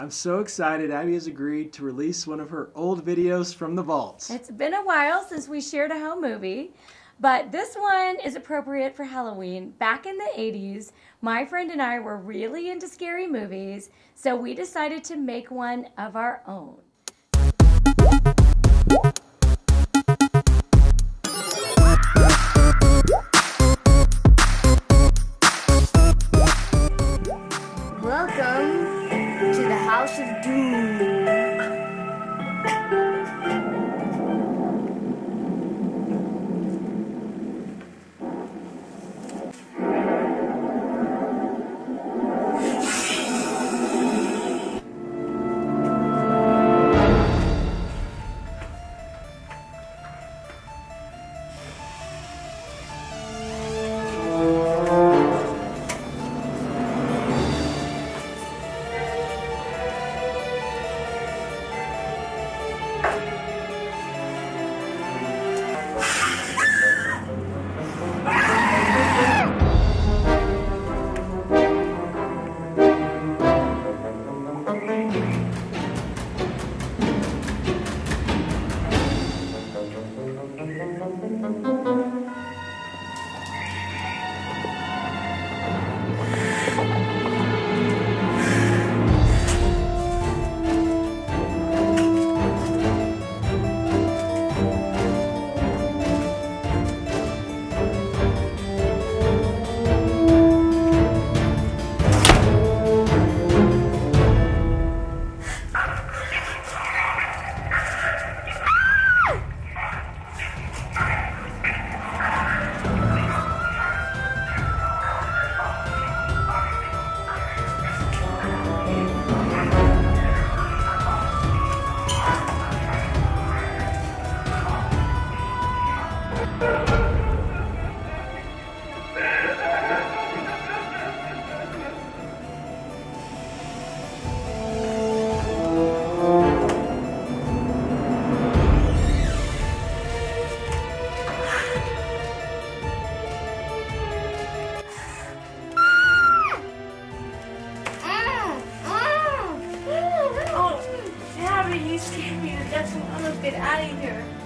I'm so excited Abby has agreed to release one of her old videos from the vaults. It's been a while since we shared a home movie, but this one is appropriate for Halloween. Back in the 80s, my friend and I were really into scary movies, so we decided to make one of our own. Welcome to the House of Doom. You scared me to death, so I'm gonna get out of here.